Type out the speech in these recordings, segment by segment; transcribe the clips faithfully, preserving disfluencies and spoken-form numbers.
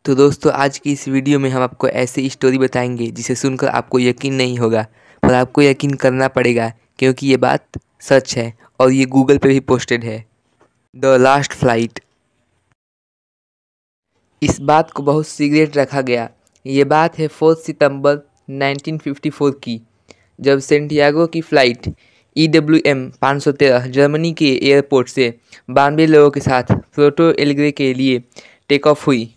तो दोस्तों आज की इस वीडियो में हम आपको ऐसी स्टोरी बताएंगे जिसे सुनकर आपको यकीन नहीं होगा, पर आपको यकीन करना पड़ेगा क्योंकि ये बात सच है और ये गूगल पे भी पोस्टेड है। The last flight. इस बात को बहुत सीक्रेट रखा गया। ये बात है फोर्थ सितंबर नाइनटीन फिफ्टी फोर की, जब सेंटियागो की फ़्लाइट ई डब्ल्यू एम पाँच सौ तेरह जर्मनी के एयरपोर्ट से बानवे लोगों के साथ पोर्टो एलेग्रे के लिए टेक ऑफ हुई।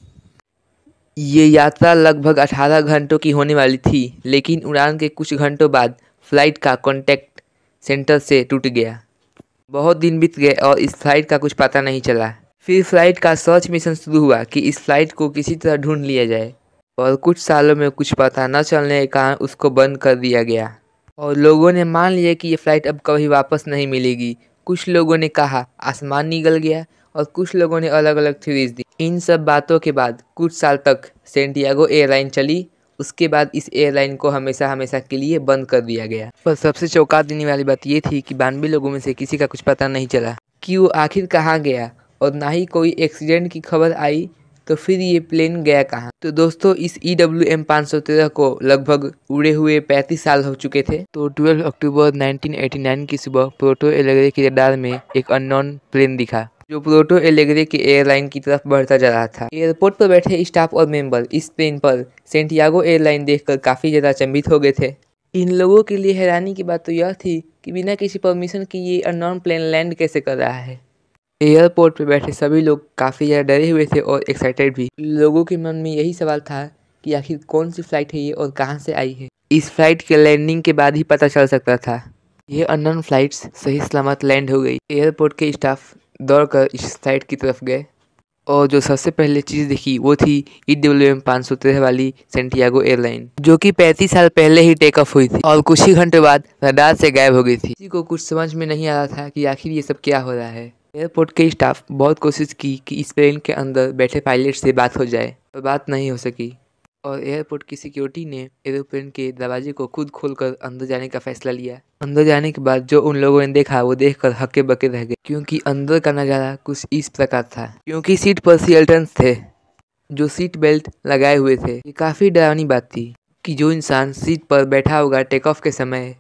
ये यात्रा लगभग अठारह घंटों की होने वाली थी, लेकिन उड़ान के कुछ घंटों बाद फ्लाइट का कॉन्टैक्ट सेंटर से टूट गया। बहुत दिन बीत गए और इस फ्लाइट का कुछ पता नहीं चला। फिर फ्लाइट का सर्च मिशन शुरू हुआ कि इस फ्लाइट को किसी तरह ढूंढ लिया जाए, और कुछ सालों में कुछ पता न चलने के कारण उसको बंद कर दिया गया और लोगों ने मान लिया कि ये फ्लाइट अब कभी वापस नहीं मिलेगी। कुछ लोगों ने कहा आसमान निगल गया और कुछ लोगों ने अलग अलग थ्योरीज दी। इन सब बातों के बाद कुछ साल तक सेंटियागो एयरलाइन चली। उसके बाद इस एयरलाइन को हमेशा हमेशा के लिए बंद कर दिया गया। पर सबसे चौंका देने वाली बात ये थी कि बानवे लोगों में से किसी का कुछ पता नहीं चला कि वो आखिर कहाँ गया, और ना ही कोई एक्सीडेंट की खबर आई। तो फिर ये प्लेन गया कहाँ? तो दोस्तों इस ई डब्ल्यू एम पाँच सौ तेरह को लगभग उड़े हुए पैंतीस साल हो चुके थे। तो बारह अक्टूबर नाइनटीन एटी नाइन की सुबह पोर्टो एलेग्रे के रडार में एक अननोन प्लेन दिखा, जो पोर्टो एलेग्रे के एयरलाइन की तरफ बढ़ता जा रहा था। एयरपोर्ट पर बैठे स्टाफ और मेंबर इस प्लेन पर सेंटियागो एयरलाइन देखकर काफी ज्यादा अचंभित हो गए थे। इन लोगों के लिए हैरानी की बात तो यह थी कि बिना किसी परमिशन के ये अननोन प्लेन लैंड कैसे कर रहा है। एयरपोर्ट पर बैठे सभी लोग काफ़ी ज़्यादा डरे हुए थे और एक्साइटेड भी। लोगों के मन में यही सवाल था कि आखिर कौन सी फ़्लाइट है ये और कहाँ से आई है। इस फ्लाइट के लैंडिंग के बाद ही पता चल सकता था। ये अननोन फ्लाइट्स सही सलामत लैंड हो गई। एयरपोर्ट के स्टाफ दौड़कर इस फ्लाइट की तरफ गए और जो सबसे पहले चीज़ देखी वो थी ई डब्ल्यू एम पाँच सौ तेरह वाली सेंटियागो एयरलाइन, जो कि पैंतीस साल पहले ही टेक ऑफ हुई थी और कुछ ही घंटे बाद रडार से गायब हो गई थी। किसी को कुछ समझ में नहीं आ रहा था कि आखिर ये सब क्या हो रहा है। एयरपोर्ट के स्टाफ बहुत कोशिश की कि इस प्लेन के अंदर बैठे पायलट से बात हो जाए, पर बात नहीं हो सकी और एयरपोर्ट की सिक्योरिटी ने एरोप्लेन के दरवाजे को खुद खोलकर अंदर जाने का फैसला लिया। अंदर जाने के बाद जो उन लोगों ने देखा वो देखकर हक्के बक्के रह गए, क्योंकि अंदर का नज़ारा कुछ इस प्रकार था। क्योंकि सीट पर सियल्टन्स थे जो सीट बेल्ट लगाए हुए थे। ये काफ़ी डरावनी बात थी कि जो इंसान सीट पर बैठा होगा टेक ऑफ के समय,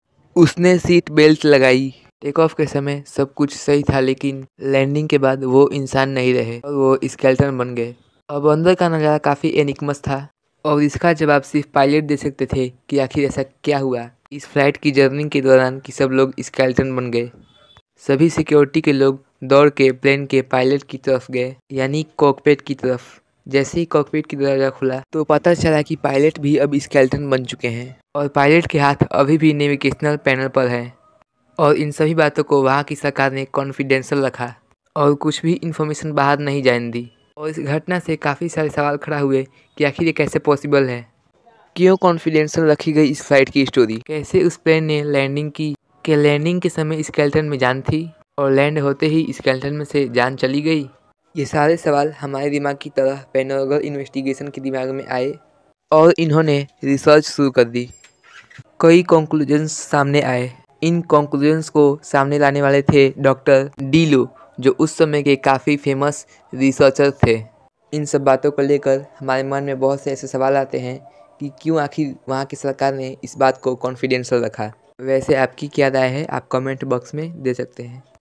उसने सीट बेल्ट लगाई। टेक ऑफ के समय सब कुछ सही था, लेकिन लैंडिंग के बाद वो इंसान नहीं रहे और वो स्केलेटन बन गए। अब अंदर का नज़ारा काफ़ी एनिग्मस था और इसका जवाब सिर्फ पायलट दे सकते थे कि आखिर ऐसा क्या हुआ इस फ्लाइट की जर्नी के दौरान कि सब लोग स्केलेटन बन गए। सभी सिक्योरिटी के लोग दौड़ के प्लेन के पायलट की तरफ गए, यानी कॉकपिट की तरफ। जैसे ही कॉकपिट की दरवाजा खुला तो पता चला कि पायलट भी अब स्केलेटन बन चुके हैं और पायलट के हाथ अभी भी नेविगेशनल पैनल पर है। और इन सभी बातों को वहाँ की सरकार ने कॉन्फिडेंशियल रखा और कुछ भी इन्फॉर्मेशन बाहर नहीं जाने दी। और इस घटना से काफ़ी सारे सवाल खड़ा हुए कि आखिर ये कैसे पॉसिबल है, क्यों कॉन्फिडेंशियल रखी गई इस फ्लाइट की स्टोरी, कैसे उस प्लेन ने लैंडिंग की, के लैंडिंग के समय स्केलेटन में जान थी और लैंड होते ही स्केलेटन में से जान चली गई। ये सारे सवाल हमारे दिमाग की तरह पैरानॉर्मल इन्वेस्टिगेशन के दिमाग में आए और इन्होंने रिसर्च शुरू कर दी। कई कंक्लूजन्स सामने आए। इन कंक्लूजन्स को सामने लाने वाले थे डॉक्टर डीलो, जो उस समय के काफ़ी फेमस रिसर्चर थे। इन सब बातों को लेकर हमारे मन में बहुत से ऐसे सवाल आते हैं कि क्यों आखिर वहाँ की सरकार ने इस बात को कॉन्फिडेंशियल रखा। वैसे आपकी क्या राय है, आप कमेंट बॉक्स में दे सकते हैं।